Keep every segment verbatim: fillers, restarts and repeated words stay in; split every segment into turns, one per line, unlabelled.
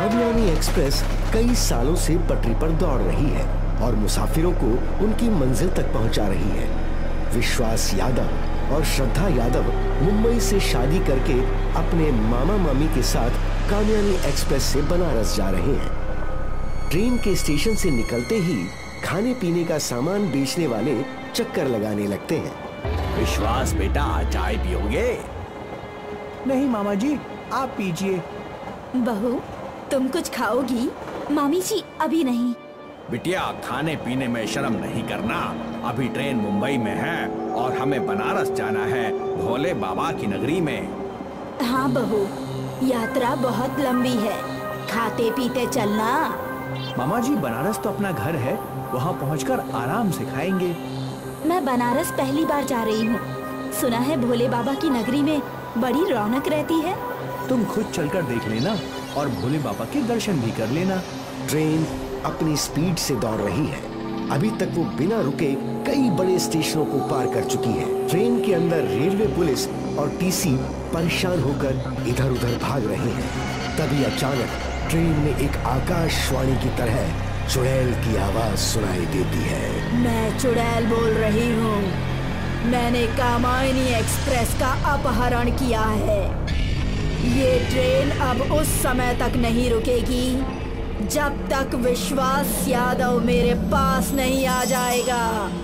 Kamayani express कई सालों से पटरी पर दौड़ रही है और मुसाफिरों को उनकी मंजिल तक पहुंचा रही है। विश्वास यादव और श्रद्धा यादव मुंबई से शादी करके अपने मामा मामी के साथ कामयानी एक्सप्रेस से बनारस जा रहे हैं। ट्रेन के स्टेशन से निकलते ही खाने पीने का सामान बेचने वाले चक्कर लगाने लगते हैं।
विश्वास बेटा, चाय पियोगे?
नहीं मामा जी, आप पीजिए।
बहू, तुम कुछ खाओगी? मामी जी, अभी नहीं।
बिटिया, खाने पीने में शर्म नहीं करना। अभी ट्रेन मुंबई में है और हमें बनारस जाना है, भोले बाबा की नगरी में।
हाँ बहू, यात्रा बहुत लंबी है, खाते पीते चलना।
मामा जी, बनारस तो अपना घर है, वहाँ पहुँचकर आराम से खाएंगे।
मैं बनारस पहली बार जा रही हूँ। सुना है भोले बाबा की नगरी में बड़ी रौनक रहती है।
तुम खुद चलकर देख लेना और भोले बाबा के दर्शन भी कर लेना।
ट्रेन अपनी स्पीड से दौड़ रही है। अभी तक वो बिना रुके कई बड़े स्टेशनों को पार कर चुकी है। ट्रेन के अंदर रेलवे पुलिस और टीसी परेशान होकर इधर उधर भाग रहे हैं। तभी अचानक ट्रेन में एक आकाशवाणी की तरह चुड़ैल की आवाज सुनाई देती है।
मैं चुड़ैल बोल रही हूँ। मैंने कामायनी एक्सप्रेस का अपहरण किया है। ये ट्रेन अब उस समय तक नहीं रुकेगी जब तक विश्वास यादव मेरे पास नहीं आ जाएगा।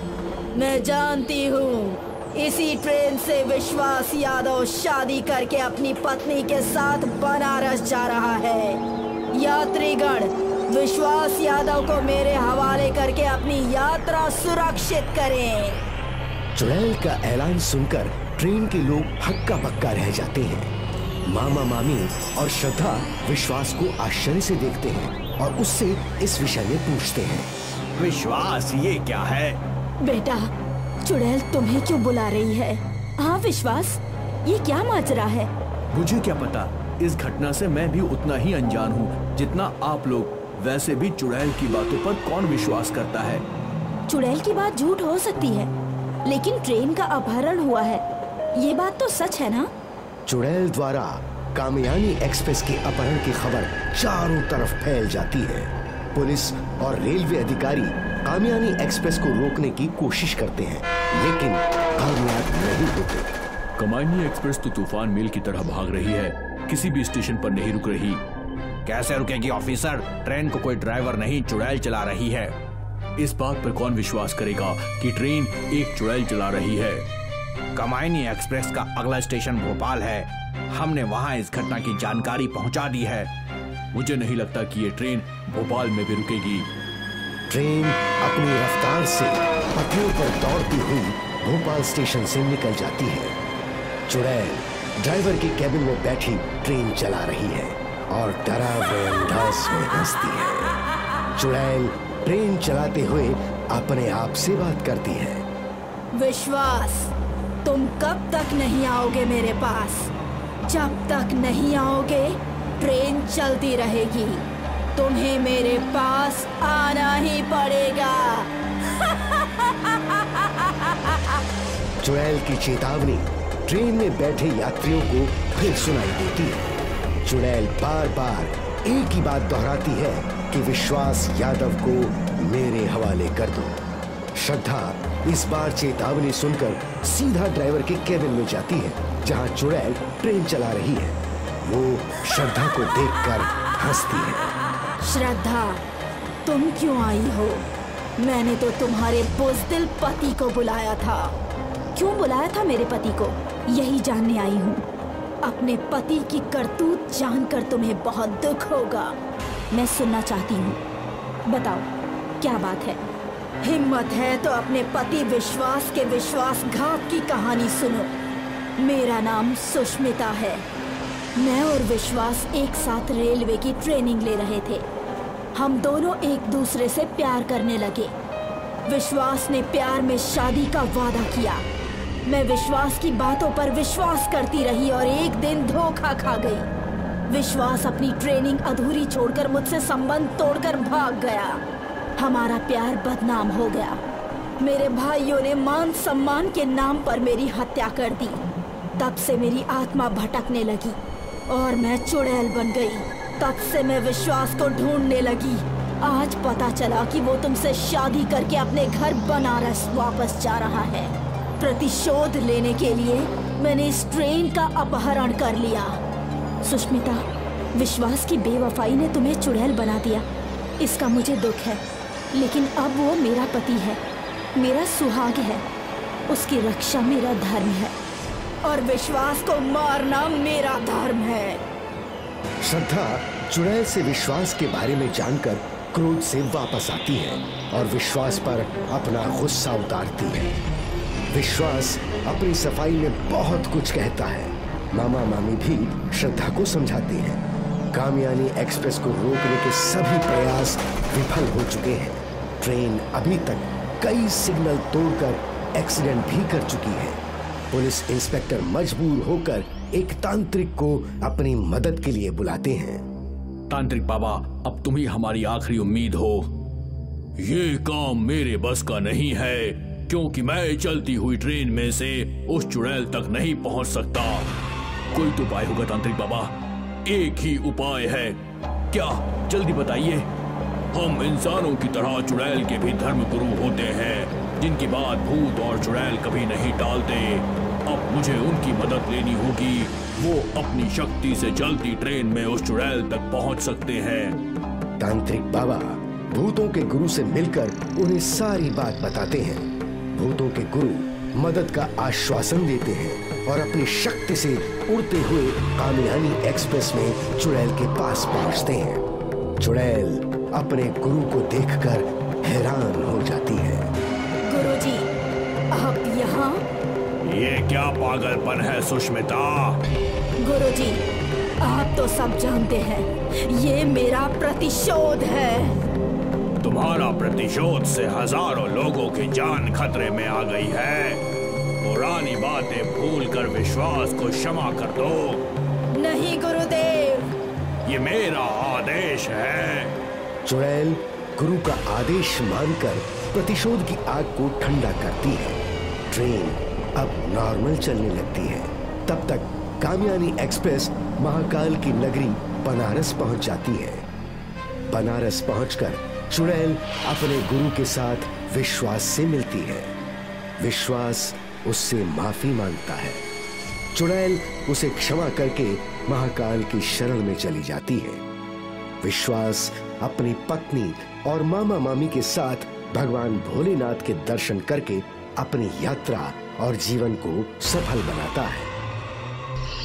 मैं जानती हूँ इसी ट्रेन से विश्वास यादव शादी करके अपनी पत्नी के साथ बनारस जा रहा है। यात्रीगण, विश्वास यादव को मेरे हवाले करके अपनी यात्रा सुरक्षित करें।
चुड़ैल का ऐलान सुनकर ट्रेन के लोग हक्का बक्का रह जाते हैं। मामा मामी और श्रद्धा विश्वास को आश्चर्य से देखते हैं और उससे इस विषय में पूछते हैं।
विश्वास, ये क्या है?
बेटा, चुड़ैल तुम्हें क्यों बुला रही है? हाँ विश्वास, ये क्या माजरा है?
मुझे क्या पता, इस घटना से मैं भी उतना ही अनजान हूँ जितना आप लोग। वैसे भी चुड़ैल की बातों पर कौन विश्वास करता है?
चुड़ैल की बात झूठ हो सकती है, लेकिन ट्रेन का अपहरण हुआ है, ये बात तो सच है ना?
चुड़ैल द्वारा कामयानी एक्सप्रेस के अपहरण की खबर चारों तरफ फैल जाती है। पुलिस और रेलवे अधिकारी कामयानी एक्सप्रेस को रोकने की कोशिश करते हैं, लेकिन कामयाब नहीं होते।
कामयानी एक्सप्रेस तो तूफान मेल की तरह भाग रही है, किसी भी स्टेशन पर नहीं रुक रही।
कैसे रुकेगी ऑफिसर? ट्रेन को कोई ड्राइवर नहीं, चुड़ैल चला रही है।
इस बात पर कौन विश्वास करेगा कि ट्रेन एक चुड़ैल चला रही है?
कामयानी एक्सप्रेस का अगला स्टेशन भोपाल है। हमने वहां इस घटना की जानकारी पहुंचा दी है।
मुझे नहीं लगता कि ये ट्रेन भोपाल में भी रुकेगी।
ट्रेन अपनी रफ्तार से पटरियों पर दौड़ती हुई भोपाल स्टेशन से निकल जाती है। चुड़ैल ड्राइवर के कैबिन में बैठी ट्रेन चला रही है और डरावने अंदाज में हंसती है। चुड़ैल ट्रेन चलाते हुए अपने आप से बात करती है।
विश्वास, तुम कब तक नहीं आओगे मेरे पास? जब तक नहीं आओगे ट्रेन चलती रहेगी। तुम्हें मेरे पास आना ही पड़ेगा।
चुड़ैल की चेतावनी ट्रेन में बैठे यात्रियों को फिर सुनाई देती है। चुड़ैल बार बार एक ही बात दोहराती है कि विश्वास यादव को मेरे हवाले कर दो। श्रद्धा इस बार चेतावनी सुनकर सीधा ड्राइवर के कैबिन में जाती है, जहां चुड़ैल ट्रेन चला रही है। वो श्रद्धा को देखकर हंसती है।
श्रद्धा, तुम क्यों आई हो? मैंने तो तुम्हारे बुज़दिल पति को बुलाया था। क्यों बुलाया था मेरे पति को, यही जानने आई हूँ। अपने पति की करतूत जानकर तुम्हें बहुत दुख होगा। मैं सुनना चाहती हूँ, बताओ क्या बात है? हिम्मत है तो अपने पति विश्वास के विश्वासघात की कहानी सुनो। मेरा नाम सुष्मिता है। मैं और विश्वास एक साथ रेलवे की ट्रेनिंग ले रहे थे। हम दोनों एक दूसरे से प्यार करने लगे। विश्वास ने प्यार में शादी का वादा किया। मैं विश्वास की बातों पर विश्वास करती रही और एक दिन धोखा खा गई। विश्वास अपनी ट्रेनिंग अधूरी छोड़कर मुझसे संबंध तोड़कर भाग गया। हमारा प्यार बदनाम हो गया। मेरे भाइयों ने मान सम्मान के नाम पर मेरी हत्या कर दी। तब से मेरी आत्मा भटकने लगी और मैं चुड़ैल बन गई। तब से मैं विश्वास को ढूंढने लगी। आज पता चला कि वो तुमसे शादी करके अपने घर बनारस वापस जा रहा है। प्रतिशोध लेने के लिए मैंने इस ट्रेन का अपहरण कर लिया। सुष्मिता, विश्वास की बेवफाई ने तुम्हें चुड़ैल बना दिया, इसका मुझे दुख है, लेकिन अब वो मेरा पति है, मेरा सुहाग है, उसकी रक्षा मेरा धर्म है और विश्वास को मारना मेरा धर्म है।
श्रद्धा चुड़ैल से विश्वास के बारे में जानकर क्रोध से वापस आती है और विश्वास पर अपना गुस्सा उतारती है। विश्वास अपनी सफाई में बहुत कुछ कहता है। मामा मामी भी श्रद्धा को समझाती हैं। कामयानी एक्सप्रेस को रोकने के सभी प्रयास विफल हो चुके हैं। ट्रेन अभी तक कई सिग्नल तोड़कर एक्सीडेंट भी कर चुकी है। पुलिस इंस्पेक्टर मजबूर होकर एक तांत्रिक को अपनी मदद के लिए बुलाते हैं।
तांत्रिक बाबा, अब तुम ही हमारी आखिरी उम्मीद हो। ये काम मेरे बस का नहीं है, क्योंकि मैं चलती हुई ट्रेन में से उस चुड़ैल तक नहीं पहुंच सकता। कोई तो उपाय होगा तांत्रिक बाबा, एक ही उपाय है। क्या? जल्दी बताइए। हम इंसानों की तरह चुड़ैल के भी धर्म गुरु होते हैं, जिनकी बात भूत और चुड़ैल कभी नहीं टालते। अब मुझे उनकी मदद लेनी होगी। वो अपनी शक्ति से चलती ट्रेन में उस चुड़ैल तक पहुंच सकते हैं।
तांत्रिक बाबा भूतों के गुरु से मिलकर उन्हें सारी बात बताते हैं। भूतों के गुरु मदद का आश्वासन देते हैं और अपनी शक्ति से उड़ते हुए कामयानी एक्सप्रेस में चुड़ैल के पास पहुंचते हैं। चुड़ैल अपने गुरु को देखकर हैरान हो जाती है।
गुरुजी, आप यहाँ?
ये क्या पागलपन है सुष्मिता?
गुरुजी, आप तो सब जानते हैं, ये मेरा प्रतिशोध है।
तुम्हारा प्रतिशोध से हजारों लोगों की जान खतरे में आ गई है। पुरानी बातें भूलकर विश्वास को क्षमा कर दो।
नहीं गुरुदेव,
ये मेरा आदेश है।
चुड़ैल गुरु का आदेश मानकर प्रतिशोध की आग को ठंडा करती है। ट्रेन अब नॉर्मल चलने लगती है। तब तक कामयानी एक्सप्रेस महाकाल की नगरी बनारस पहुंच जाती है। बनारस पहुंचकर चुड़ैल अपने गुरु के साथ विश्वास से मिलती है। विश्वास उससे माफी मांगता है। चुड़ैल उसे क्षमा करके महाकाल की शरण में चली जाती है। विश्वास अपनी पत्नी और मामा मामी के साथ भगवान भोलेनाथ के दर्शन करके अपनी यात्रा और जीवन को सफल बनाता है।